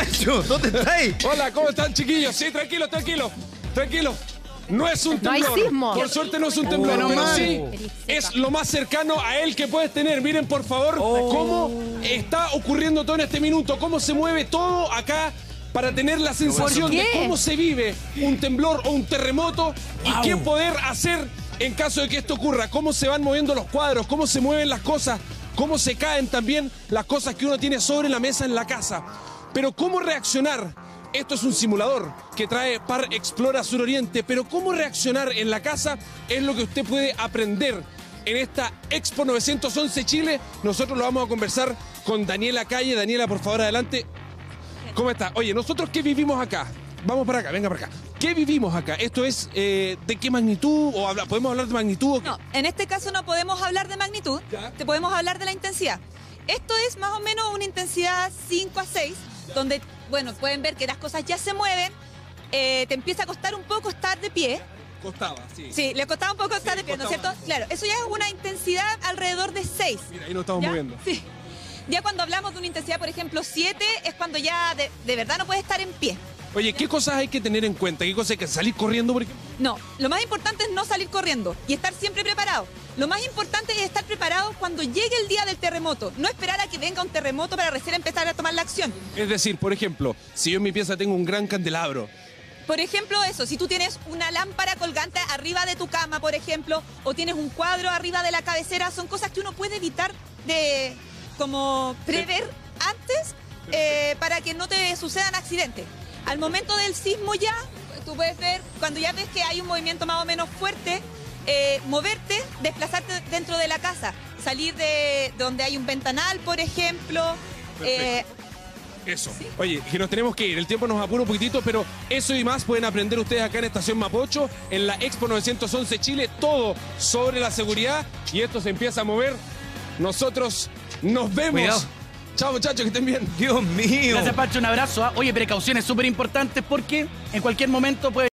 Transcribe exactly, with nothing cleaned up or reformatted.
Pancho, ¿dónde estáis? Hola, ¿cómo están, chiquillos? Sí, tranquilo, tranquilo, tranquilo. No es un No hay temblor. sismo. Por suerte no es un temblor, Oh, pero mal. sí es lo más cercano a él que puedes tener. Miren, por favor, Oh. cómo está ocurriendo todo en este minuto, cómo se mueve todo acá para tener la sensación qué? de cómo se vive un temblor o un terremoto y Wow. qué poder hacer en caso de que esto ocurra. Cómo se van moviendo los cuadros, cómo se mueven las cosas, cómo se caen también las cosas que uno tiene sobre la mesa en la casa. Pero cómo reaccionar. Esto es un simulador que trae Par Explora Suroriente, pero cómo reaccionar en la casa es lo que usted puede aprender en esta Expo novecientos once Chile. Nosotros lo vamos a conversar con Daniela Calle. Daniela, por favor, adelante. ¿Cómo está? Oye, ¿nosotros qué vivimos acá? Vamos para acá, venga para acá. ¿Qué vivimos acá? ¿Esto es eh, de qué magnitud? ¿O habla, podemos hablar de magnitud? O qué? No, en este caso no podemos hablar de magnitud, Ya. te podemos hablar de la intensidad. Esto es más o menos una intensidad cinco a seis, donde, bueno, pueden ver que las cosas ya se mueven, eh, te empieza a costar un poco estar de pie. Costaba, sí. Sí, le costaba un poco estar de pie, ¿no es cierto? costaba. Claro, eso ya es una intensidad alrededor de seis. Mira, ahí nos estamos ¿Ya? moviendo. Sí. Ya cuando hablamos de una intensidad, por ejemplo, siete, es cuando ya de, de verdad no puedes estar en pie. Oye, ¿qué cosas hay que tener en cuenta? ¿Qué cosas hay que salir corriendo, por ejemplo? No, lo más importante es no salir corriendo y estar siempre preparado. Lo más importante es estar preparado cuando llegue el día del terremoto. No esperar a que venga un terremoto para recién empezar a tomar la acción. Es decir, por ejemplo, si yo en mi pieza tengo un gran candelabro, Por ejemplo, eso, si tú tienes una lámpara colgante arriba de tu cama, por ejemplo, o tienes un cuadro arriba de la cabecera, son cosas que uno puede evitar de como prever antes eh, para que no te sucedan accidentes. Al momento del sismo ya, tú puedes ver, cuando ya ves que hay un movimiento más o menos fuerte, eh, moverte, desplazarte dentro de la casa, salir de donde hay un ventanal, por ejemplo. eh, eso. Oye, que nos tenemos que ir, el tiempo nos apura un poquitito, pero eso y más pueden aprender ustedes acá en Estación Mapocho, en la Expo novecientos once Chile, todo sobre la seguridad, y esto se empieza a mover. Nosotros nos vemos. Cuidado. Chao, muchachos, que estén bien. Dios mío. Gracias, Pancho, un abrazo. ¿ah? Oye, precauciones súper importantes porque en cualquier momento puede